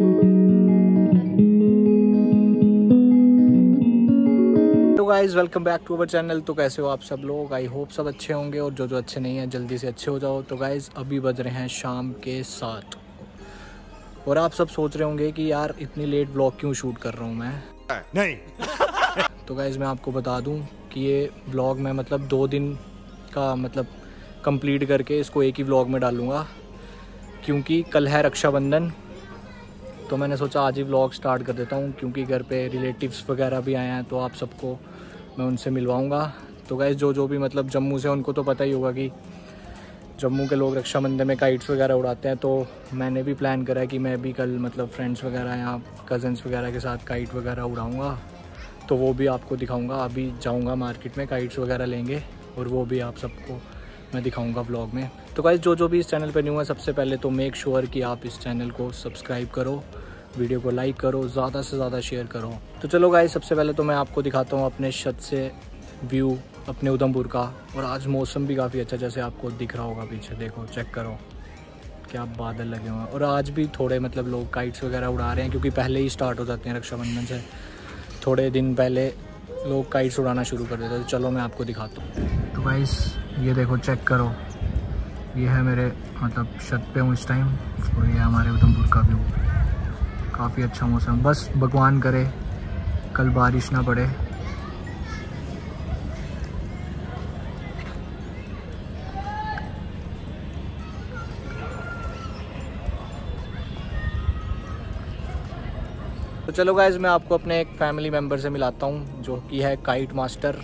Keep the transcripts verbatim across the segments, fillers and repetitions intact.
तो guys welcome back to our channel. तो कैसे हो आप सब लोग? आई होप सब अच्छे होंगे और जो जो अच्छे नहीं हैं जल्दी से अच्छे हो जाओ। तो गाइस अभी बज रहे हैं शाम के सात और आप सब सोच रहे होंगे कि यार इतनी लेट व्लॉग क्यों शूट कर रहा हूँ मैं। नहीं तो गाइस मैं आपको बता दूँ कि ये व्लॉग मैं मतलब दो दिन का मतलब कंप्लीट करके इसको एक ही व्लॉग में डालूँगा, क्योंकि कल है रक्षाबंधन। तो मैंने सोचा आज ही व्लॉग स्टार्ट कर देता हूँ, क्योंकि घर पे रिलेटिव्स वगैरह भी आए हैं तो आप सबको मैं उनसे मिलवाऊँगा। तो गाइस जो जो भी मतलब जम्मू से, उनको तो पता ही होगा कि जम्मू के लोग रक्षाबंधन में काइट्स वगैरह उड़ाते हैं। तो मैंने भी प्लान करा है कि मैं भी कल मतलब फ्रेंड्स वगैरह या कज़न्स वगैरह के साथ काइट वगैरह उड़ाऊँगा, तो वो भी आपको दिखाऊँगा। अभी जाऊँगा मार्केट में, काइट्स वगैरह लेंगे और वो भी आप सबको मैं दिखाऊँगा व्लॉग में। तो गाइस जो जो भी इस चैनल पर न्यू है, सबसे पहले तो मेक श्योर कि आप इस चैनल को सब्सक्राइब करो, वीडियो को लाइक करो, ज़्यादा से ज़्यादा शेयर करो। तो चलो गाइस सबसे पहले तो मैं आपको दिखाता हूँ अपने छत से व्यू अपने उधमपुर का। और आज मौसम भी काफ़ी अच्छा, जैसे आपको दिख रहा होगा पीछे, देखो चेक करो क्या बादल लगे हुए हैं। और आज भी थोड़े मतलब लोग काइट्स वगैरह उड़ा रहे हैं, क्योंकि पहले ही स्टार्ट हो जाते हैं रक्षाबंधन से थोड़े दिन पहले लोग काइट्स उड़ाना शुरू कर देते हैं। तो चलो मैं आपको दिखाता हूँ। तो गाइस ये देखो चेक करो, ये है मेरे मतलब छत पे हूँ इस टाइम और ये हमारे उधमपुर का व्यू। काफ़ी अच्छा मौसम, बस भगवान करे कल बारिश ना पड़े। तो चलो गाइज मैं आपको अपने एक फैमिली मेम्बर से मिलाता हूँ, जो कि है काइट मास्टर।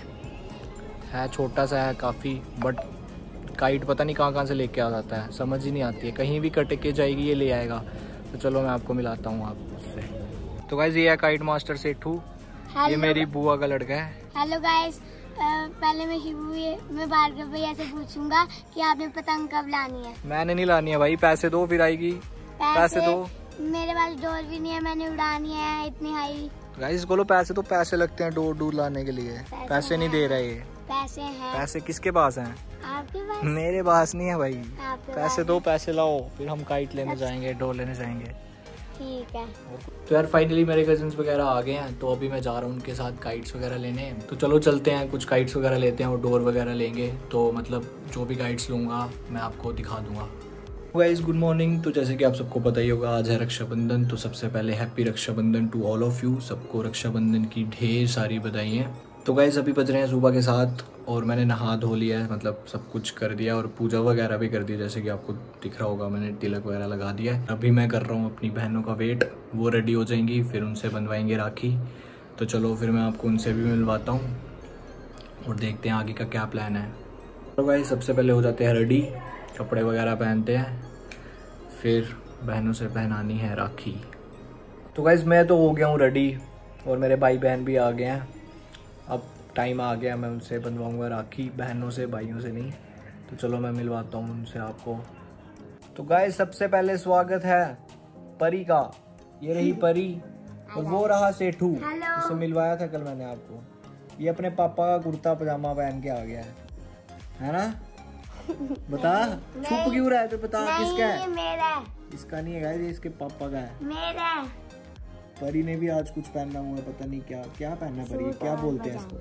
है छोटा सा है काफ़ी, बट काइट पता नहीं कहाँ कहाँ से लेके आ जाता है, समझ ही नहीं आती है। कहीं भी कट के जाएगी ये ले आएगा। तो चलो मैं आपको मिलाता हूँ आप उससे। तो गाइज ये है काइट मास्टर सेठू, ये मेरी बुआ का लड़का है। हेलो गाइज, पहले मैं शिबू मैं भार्गव भैया से पूछूंगा कि आपने पतंग कब लानी है। मैंने नहीं लानी है भाई, पैसे दो फिर आएगी। पैसे, पैसे दो। मेरे पास डोर भी नहीं है, मैंने उड़ानी है इतनी हाई। गाइस बोलो पैसे तो पैसे लगते हैं डोर डोर लाने के लिए, पैसे, पैसे नहीं दे रहे। पैसे हैं। पैसे किसके पास हैं? आपके पास? मेरे पास नहीं है भाई। पैसे दो, पैसे लाओ, फिर हम काइट लेने जाएंगे, डोर लेने जाएंगे। ठीक है। तो यार फाइनली मेरे कजिन्स वगैरह आ गए हैं, तो अभी मैं जा रहा हूँ उनके साथ काइट्स वगैरह लेने। तो चलो चलते हैं, कुछ काइट्स वगैरह लेते हैं और डोर वगैरह लेंगे। तो मतलब जो भी काइट्स लूँगा मैं आपको दिखा दूँगा। Guys good morning. तो जैसे कि आप सबको पता ही होगा आज है रक्षाबंधन, तो सबसे पहले happy Rakshabandhan to all of you. सबको रक्षाबंधन की ढेर सारी बधाई हैं। तो गाइस अभी बज रहे हैं सुबह के साथ और मैंने नहा धो लिया है, मतलब सब कुछ कर दिया और पूजा वगैरह भी कर दी। जैसे कि आपको दिख रहा होगा मैंने तिलक वगैरह लगा दिया है। अभी मैं कर रहा हूँ अपनी बहनों का वेट, वो रेडी हो जाएंगी, फिर उनसे बनवाएंगे राखी। तो चलो फिर मैं आपको उनसे भी मिलवाता हूँ और देखते हैं आगे का क्या प्लान है। तो गाइस सबसे पहले हो जाते हैं रेडी, कपड़े वगैरह पहनते हैं, फिर बहनों से पहनानी है राखी। तो गाइस मैं तो हो गया हूँ रेडी और मेरे भाई बहन भी आ गए हैं। अब टाइम आ गया, मैं उनसे बनवाऊँगा राखी, बहनों से, भाइयों से नहीं। तो चलो मैं मिलवाता हूँ उनसे आपको। तो गाइस सबसे पहले स्वागत है परी का। ये रही परी और वो रहा सेठू, जिसे मिलवाया था कल मैंने आपको। ये अपने पापा का कुर्ता पजामा पहन के आ गया है, है ना? बता छुप क्यों रहा है? तो बता किसका है? मेरा। इसका नहीं है गाइस, ये इसके पापा का है। मेरा। परी ने भी आज कुछ पहना हुआ है, पता नहीं क्या क्या पहना है परी, क्या बोलते हैं इसको?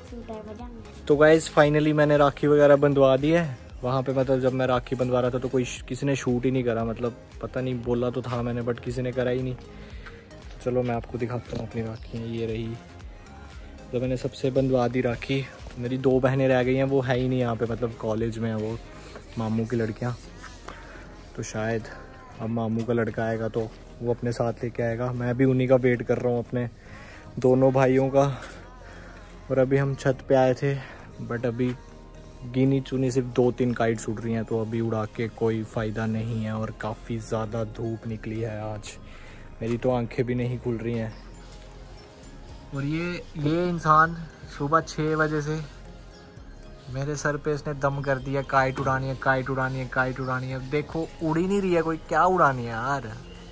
तो गाइस फाइनली मैंने राखी वगैरह बंधवा दी है। वहाँ पे मतलब जब मैं राखी बंधवा रहा था तो कोई किसी ने शूट ही नहीं करा, मतलब पता नहीं, बोला तो था मैंने बट किसी ने करा ही नहीं। तो चलो मैं आपको दिखाता हूँ अपनी राखी। ये रही, जब मैंने सबसे बंधवा दी राखी। मेरी दो बहनें रह गई हैं, वो है ही नहीं यहाँ पे, मतलब कॉलेज में है वो, मामू की लड़कियाँ। तो शायद अब मामू का लड़का आएगा तो वो अपने साथ लेके आएगा। मैं भी उन्हीं का वेट कर रहा हूँ, अपने दोनों भाइयों का। और अभी हम छत पे आए थे, बट अभी गिनी चुनी सिर्फ दो तीन काइट्स उड़ रही हैं, तो अभी उड़ा के कोई फ़ायदा नहीं है। और काफ़ी ज़्यादा धूप निकली है आज, मेरी तो आंखें भी नहीं खुल रही हैं। और ये ये इंसान सुबह छः बजे से मेरे सर पे इसने दम कर दिया, काइट उड़ानी है, काइट उड़ानी है, काइट उड़ानी है। देखो उड़ ही नहीं रही है कोई, क्या उड़ानी है यार?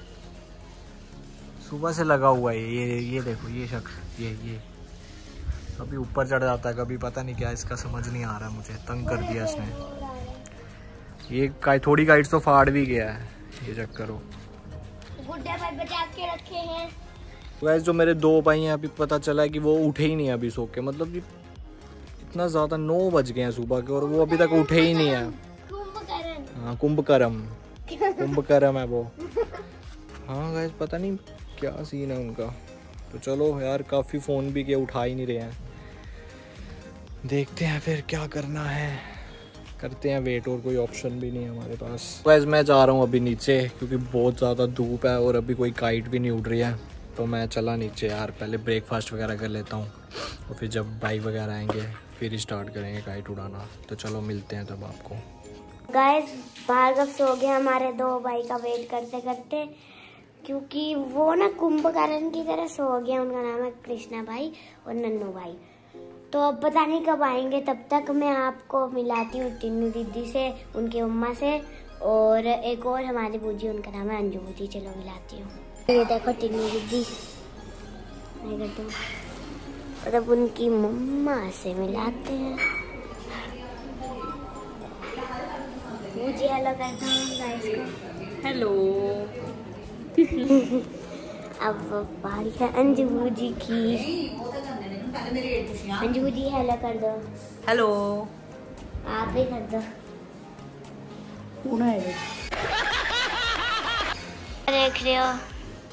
सुबह से लगा हुआ है ये ये देखो ये शख्स, ये ये कभी ऊपर चढ़ जाता है, कभी पता नहीं क्या, इसका समझ नहीं आ रहा मुझे। तंग कर दिया इसने। ये काई थोड़ी काइट्स तो फाड़ भी गया है, ये चेक करो। गुड्डे भाई बचा के रखे हैं। गाइस जो मेरे दो भाई हैं अभी पता चला है कि वो उठे ही नहीं अभी सो के, मतलब इतना ज़्यादा नौ बज गए हैं सुबह के और वो अभी तक उठे ही नहीं है। कुंभकर्ण। हाँ कुंभकर्ण, कुंभकर्ण है वो। हाँ गाइस पता नहीं क्या सीन है उनका। तो चलो यार काफ़ी फ़ोन भी किया, उठा ही नहीं रहे हैं। देखते हैं फिर क्या करना है, करते हैं वेट, और कोई ऑप्शन भी नहीं है हमारे पास। गाइस मैं जा रहा हूँ अभी नीचे क्योंकि बहुत ज़्यादा धूप है और अभी कोई काइट भी नहीं उड़ रही है। तो मैं चला नीचे यार, पहले ब्रेकफास्ट वगैरह कर लेता हूँ और फिर जब भाई वगैरह आएंगे फिर स्टार्ट करेंगे काइट उड़ाना। तो चलो मिलते हैं तब आपको। गाइस भार्गव सो गए हमारे दो भाई का वेट करते करते, क्योंकि वो ना कुंभकर्ण की तरह सो गया। उनका नाम है कृष्णा भाई और नन्नू भाई। तो अब पता नहीं कब आएंगे, तब तक मैं आपको मिलाती हूँ टिन्नू दीदी से, उनकी मम्मा से, और एक और हमारी बूजी, उनका नाम है अंजू बूजी। चलो मिलाती हूँ। ये देखो टिन्नू दीदी, मैं करती हूँ और अब उनकी मम्मा से मिलाते हैं। बूजी हेलो करता हूँ गाइस को। हेलो। अब बारी है अंजू बूजी की। अंजू बूजी हेलो कर दो। हेलो। आप भी कर दो। देख रहे हो?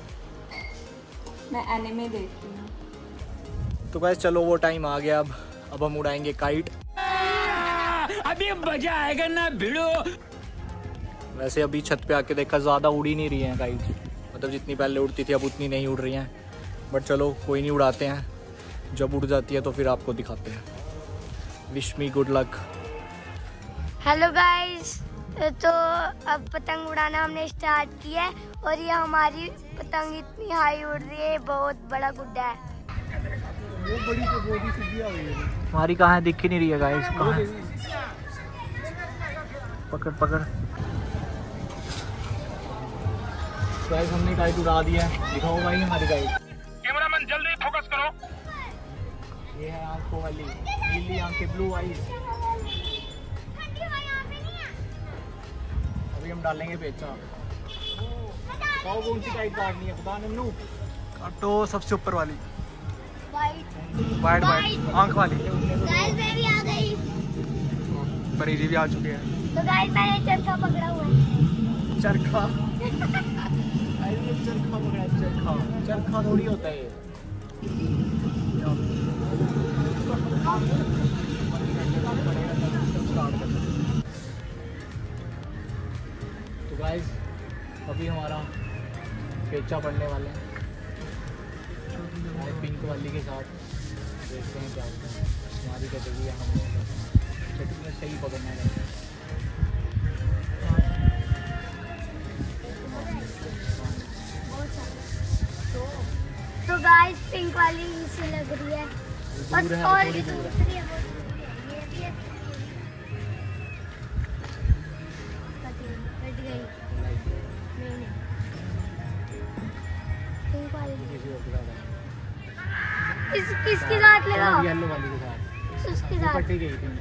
मैं एनिमे देखती हूँ। तो गाइस चलो वो टाइम आ गया, अब अब हम उड़ाएंगे काइट। अभी मजा आएगा ना भिड़ो। वैसे अभी छत पे आके देखा ज़्यादा उड़ ही नहीं रही हैं काइट, मतलब जितनी पहले उड़ती थी अब उतनी नहीं उड़ रही हैं। बट चलो कोई नहीं, उड़ाते हैं, जब उड़ जाती है तो फिर आपको दिखाते हैं। Wish me good luck. Hello guys, तो अब पतंग उड़ाना हमने स्टार्ट किया है और ये हमारी पतंग इतनी हाई उड़ रही है, बहुत बड़ा गुड्डा है। वो बड़ी तो बॉडी सीधी आ गई है। हमारी कहाँ है, दिख ही नहीं रही है गाइस। कहाँ है? पकड़ पकड़। गाइस हमने काइट उड़ा दिया है, दिखाओ भाई हमारी काइट। कैमरामैन जल्दी फोकस करो। ये है आंखों वाली, नीली आंखें, ब्लू आईज। अभी हम डालेंगे पेचा। बताओ कौन सी काइट काटनी है, बता नन्नू। काटो सबसे ऊपर वाली, वाइट वाइट आंख वाली। गाइस मैं भी आ गई। परीजी भी आ चुके हैं। तो गाइस मैंने चरखा पकड़ा हुआ है। चरखा चरखा पकड़ा, चरखा चरखा थोड़ी होता है ये। तो गाइस अभी हमारा पेचा पड़ने वाले हैं पिंक वाली के साथ। देखते हैं क्या होता है। हमारी कैटेगरी है, हमने छठी में सही पकड़ना है। तो गाइस पिंक वाली से लग रही है, बस और भी दूसरी है। ये भी है, कट गई। नहीं नहीं पिंक वाली इस किसके साथ लगाओ? येलो वाली के साथ। उसके साथ कटी गई थी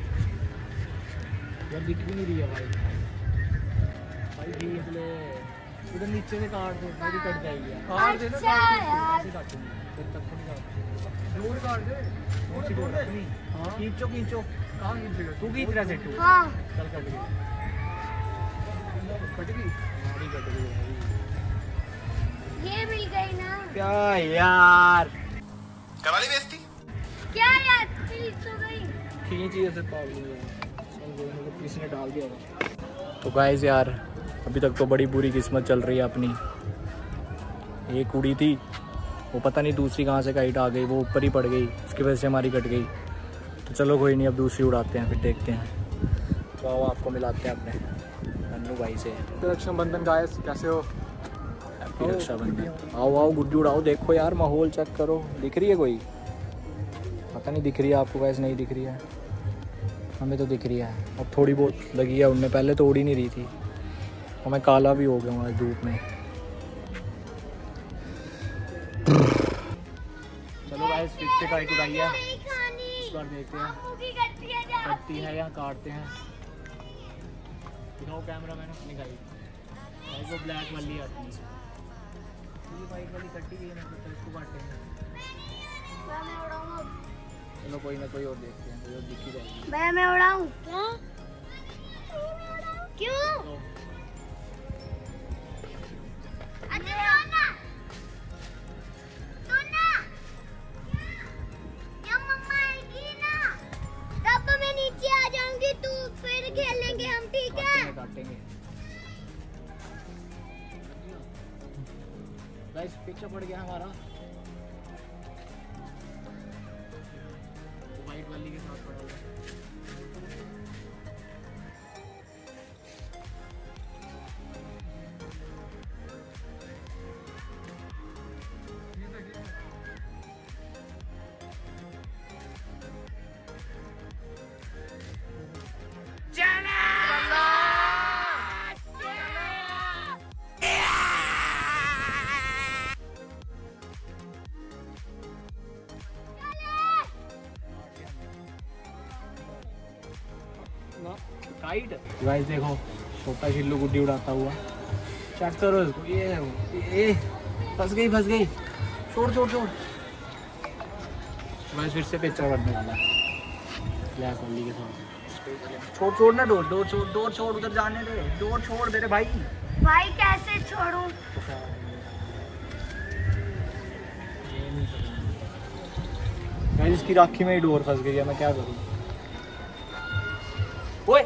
यार, दिख भी नहीं रही है भाई। भाई देख ले, उधर नीचे से काट दो, मेरी कट जाएगी यार। काट दे ना, अच्छा यार, ऐसे काट दूंगी, फिर तक थोड़ी काट दूर काट दे। कौन सी डोर रखनी? हां खींचो खींचो। कहां खींचेगा तू? खींच रहा है तू? हाँ चल कट गई, कट गई, हमारी कट गई भाई। ये मिल गई ना। क्या यार, करा ली बेइज्जती। क्या यार, प्लीज हो गई। खींच ऐसे पागल है, मतलब किसी ने डाल दिया था। तो गाइस यार अभी तक तो बड़ी बुरी किस्मत चल रही है अपनी। एक उड़ी थी, वो पता नहीं दूसरी कहाँ से काइट आ गई, वो ऊपर ही पड़ गई, उसकी वजह से हमारी कट गई। तो चलो कोई नहीं, अब दूसरी उड़ाते हैं, फिर देखते हैं। तो आओ आपको मिलाते हैं अपने नन्नू भाई से। रक्षाबंधन गाइस, कैसे हो? हैप्पी रक्षाबंधन। आओ आओ गुड्डी उड़ाओ। देखो यार माहौल चेक करो, दिख रही है कोई? पता नहीं दिख रही है आपको गाइस, नहीं दिख रही है, हमें तो दिख रही है। अब थोड़ी बहुत लगी है उनमें, पहले तो उड़ ही नहीं रही थी। और मैं काला भी हो गया हूँ आज धूप में। चलो गाइस फिर से काइट उड़ाई है, इस बार देखते हैं कटती है या काटते हैं। दिखाओ कैमरा मैन अपनी काइट। भाई वो ब्लैक वाली आती है। ये वाइट वाली कट्टी गई ना तो इसको काटेंगे। मैं उड़ाऊंगा। चलो कोई ना कोई और देखते हैं, कोई और दिख ही जाएगी। भैया मैं उड़ाऊं क्या? क्यों? नीचे आ जाऊंगी तू फिर खेलेंगे हम, ठीक है? काटेंगे गाइस, पीछे पड़ गया हमारा वाइट वाली के साथ पड़ा हुआ। काइट गाइस देखो, छोटा शिल्लू गुड्डी उड़ाता हुआ, चेक करो इसको। ये ये फंस गई फंस गई, छोड़ छोड़ छोड़। गाइस फिर से पिक्चर बनने वाला है ब्लैक वाली के साथ। छोड़ छोड़ ना, डोर डोर छोड़, डोर छोड़, उधर जाने दे, डोर छोड़ दे रे भाई। भाई कैसे छोड़ूं? गाइस इसकी राखी में ही डोर फंस गई है, मैं क्या करूं? ओए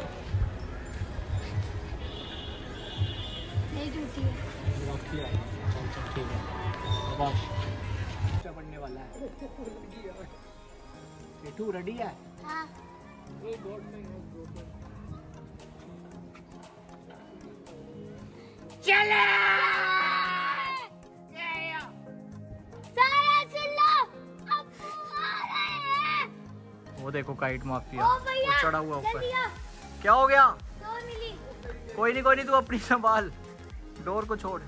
नहीं टूटी है। राखी आ गई, ठीक है। अब आप पड़ने वाला है। बेटू रेडी है? हाँ। चले सारा सुन लो, अब्बू आ रहे हैं। वो देखो काइट माफिया, ओ भैया, वो चढ़ा हुआ ऊपर। जल्दी आ। क्या हो गया? डोर मिली। कोई नहीं कोई नहीं, तू अपनी संभाल, डोर को छोड़।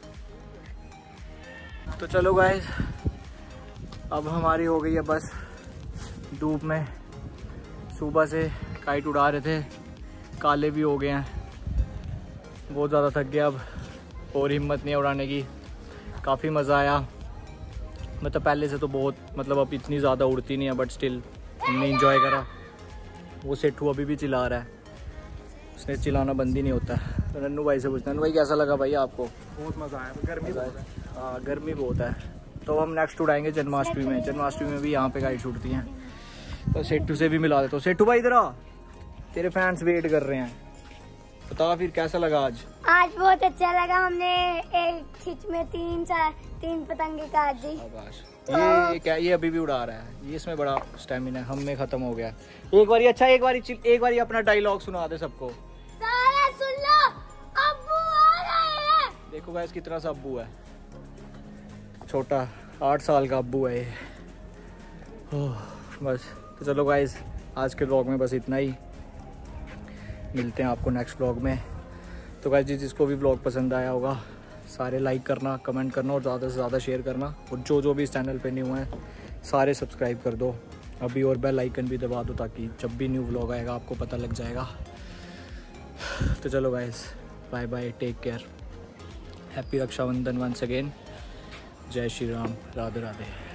तो चलो गाइस, अब हमारी हो गई है बस धूप में। सुबह से काइट उड़ा रहे थे, काले भी हो गए हैं, बहुत ज़्यादा थक गया अब और हिम्मत नहीं है उड़ाने की। काफ़ी मज़ा आया, मतलब पहले से तो बहुत, मतलब अब इतनी ज़्यादा उड़ती नहीं है बट स्टिल हमने इंजॉय करा। वो सेठू अभी भी चिल्ला रहा है, उसने चिल्लाना बंद ही नहीं होता। तो नन्नू भाई से पूछते हैं, नन्नू भाई कैसा लगा भाई आपको? बहुत मज़ा आया, गर्मी बहुत है। हाँ गर्मी बहुत है। तो हम नेक्स्ट उड़ाएंगे जन्माष्टमी में। जन्माष्टमी में भी यहाँ पे गाइड छूटती हैं, तो सेठू से भी मिला देते। तो सेठू भाई इधर आ, तेरे फैंस वेट कर रहे हैं, बता फिर कैसा लगा आज? आज बहुत अच्छा लगा, हमने एक खिंच में तीन चार तीन पतंगे काट दी। ये, ये क्या, ये अभी भी उड़ा रहा है, ये इसमें बड़ा स्टेमिना है, हम में खत्म हो गया। एक बारी अच्छा एक बारी एक बारी अपना डायलॉग सुना दे सबको। सारा सुन लो, अब्बू आ रहे हैं। देखो गाइस कितना सा अब्बू है, छोटा आठ साल का अब्बू है ये। ओह, बस तो चलो गाइस, आज के व्लॉग में बस इतना ही, मिलते हैं आपको नेक्स्ट व्लॉग में। तो गाइस जिसको भी व्लॉग पसंद आया होगा सारे लाइक करना, कमेंट करना और ज़्यादा से ज़्यादा शेयर करना। और जो जो भी इस चैनल पे न्यू हैं सारे सब्सक्राइब कर दो अभी, और बेल आइकन भी दबा दो ताकि जब भी न्यू व्लॉग आएगा आपको पता लग जाएगा। तो चलो guys, bye bye, take care, happy Rakshabandhan once again, जय श्री राम, राधे राधे।